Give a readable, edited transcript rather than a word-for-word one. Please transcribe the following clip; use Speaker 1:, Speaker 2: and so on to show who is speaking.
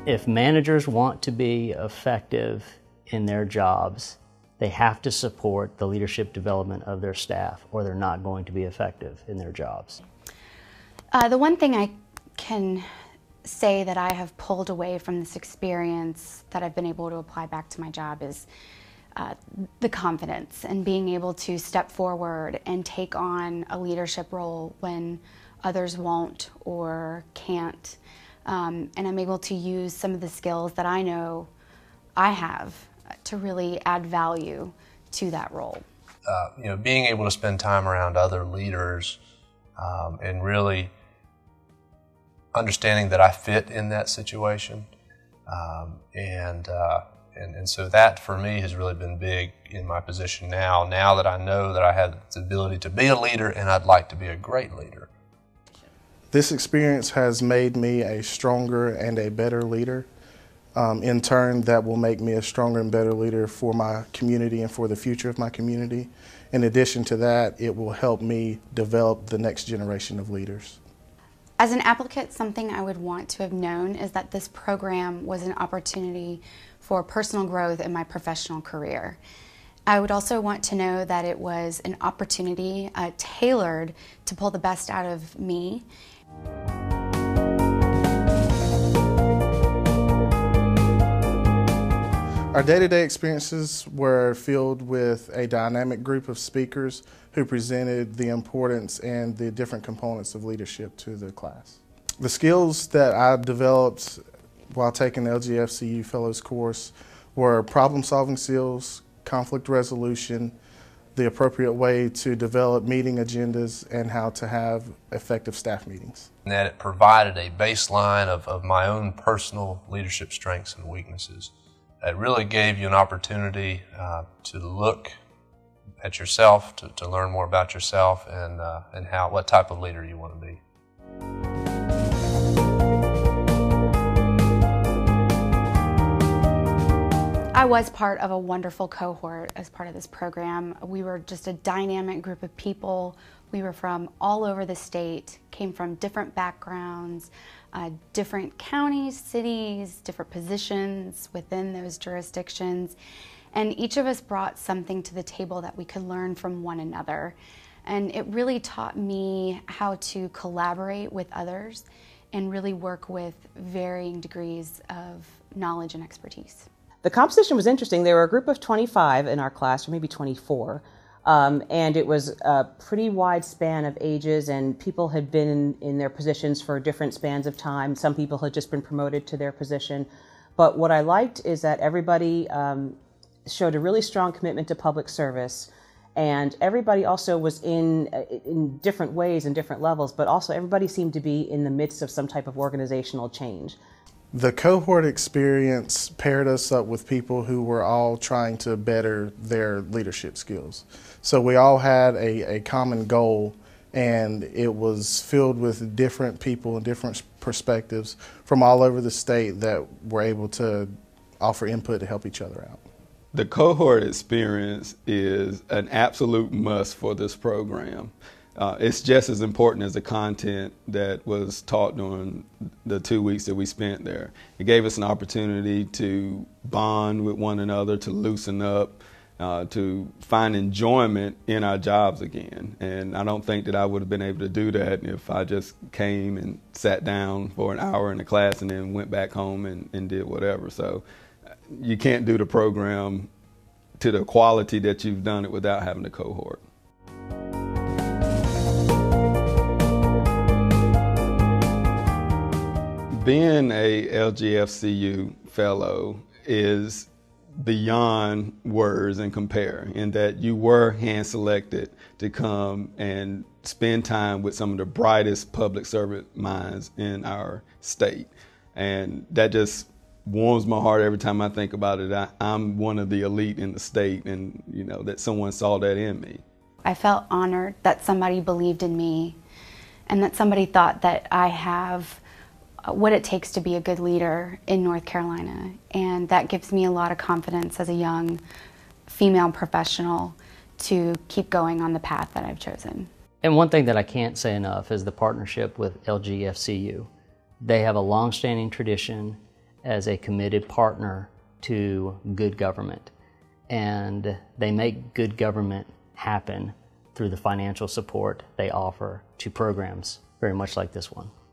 Speaker 1: If managers want to be effective in their jobs, they have to support the leadership development of their staff, or they're not going to be effective in their jobs.
Speaker 2: The one thing I can say that I have pulled away from this experience that I've been able to apply back to my job is the confidence and being able to step forward and take on a leadership role when others won't or can't. And I'm able to use some of the skills that I know I have to really add value to that role.
Speaker 3: Being able to spend time around other leaders and really understanding that I fit in that situation. And so that for me has really been big in my position now that I know that I have the ability to be a leader and I'd like to be a great leader.
Speaker 4: This experience has made me a stronger and a better leader. In turn, that will make me a stronger and better leader for my community and for the future of my community. In addition to that, it will help me develop the next generation of leaders.
Speaker 2: As an applicant, something I would want to have known is that this program was an opportunity for personal growth in my professional career. I would also want to know that it was an opportunity tailored to pull the best out of me.
Speaker 4: Our day-to-day experiences were filled with a dynamic group of speakers who presented the importance and the different components of leadership to the class. The skills that I developed while taking the LGFCU Fellows course were problem-solving skills, conflict resolution, the appropriate way to develop meeting agendas, and how to have effective staff meetings.
Speaker 3: And that it provided a baseline of my own personal leadership strengths and weaknesses. It really gave you an opportunity to look at yourself, to learn more about yourself and what type of leader you want to be.
Speaker 2: I was part of a wonderful cohort as part of this program. We were just a dynamic group of people. We were from all over the state, came from different backgrounds, different counties, cities, different positions within those jurisdictions. And each of us brought something to the table that we could learn from one another. And it really taught me how to collaborate with others and really work with varying degrees of knowledge and expertise.
Speaker 5: The composition was interesting. There were a group of 25 in our class, or maybe 24. And it was a pretty wide span of ages, and people had been in their positions for different spans of time. Some people had just been promoted to their position. But what I liked is that everybody showed a really strong commitment to public service, and everybody also was in different ways and different levels, but also everybody seemed to be in the midst of some type of organizational change.
Speaker 4: The cohort experience paired us up with people who were all trying to better their leadership skills. So we all had a common goal, and it was filled with different people and different perspectives from all over the state that were able to offer input to help each other out.
Speaker 6: The cohort experience is an absolute must for this program. It's just as important as the content that was taught during the 2 weeks that we spent there. It gave us an opportunity to bond with one another, to loosen up, to find enjoyment in our jobs again. And I don't think that I would have been able to do that if I just came and sat down for an hour in the class and then went back home and did whatever. So you can't do the program to the quality that you've done it without having the cohort. Being a LGFCU fellow is beyond words and compare, in that you were hand selected to come and spend time with some of the brightest public servant minds in our state. And that just warms my heart every time I think about it. I'm one of the elite in the state, and that someone saw that in me.
Speaker 2: I felt honored that somebody believed in me and that somebody thought that I have what it takes to be a good leader in North Carolina, and that gives me a lot of confidence as a young female professional to keep going on the path that I've chosen.
Speaker 1: And one thing that I can't say enough is the partnership with LGFCU. They have a long-standing tradition as a committed partner to good government, and they make good government happen through the financial support they offer to programs very much like this one.